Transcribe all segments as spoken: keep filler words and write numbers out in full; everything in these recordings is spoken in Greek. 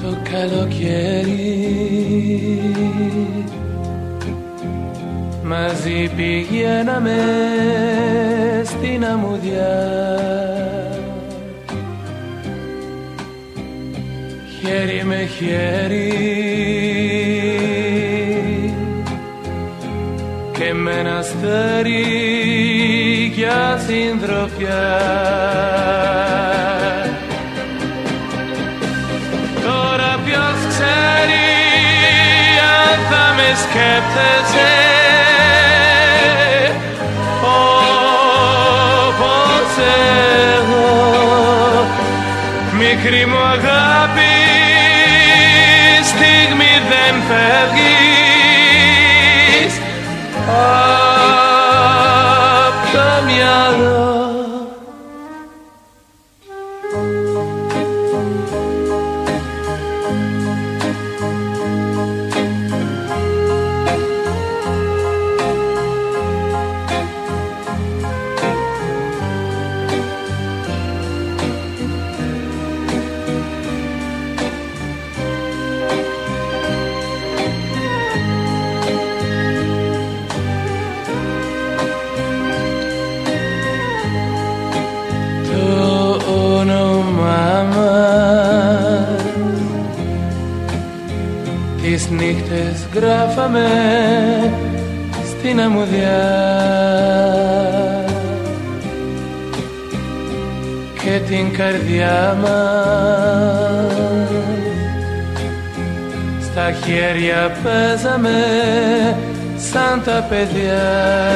Το καλοκαίρι μαζί πηγαίναμε στην αμμουδιά, χέρι με χέρι και με ένα αστέρι για συντροφιά. Τώρα ποιος ξέρει αν θα με σκέπτεσαι όπως εγώ, μικρή μου αγάπη, στιγμή δεν φεύγεις απ' το μυαλό. Τις νύχτες γράφαμε στην αμμουδιά και την καρδιά μας στα χέρια παίζαμε σαν τα παιδιά.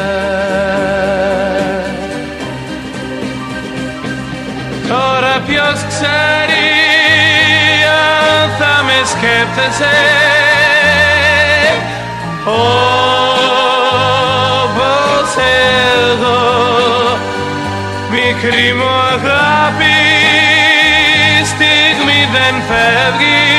Τώρα ποιος ξέρει αν θα με σκέπτεσαι όπως εγώ, μικρή μου αγάπη, στιγμή δεν φεύγει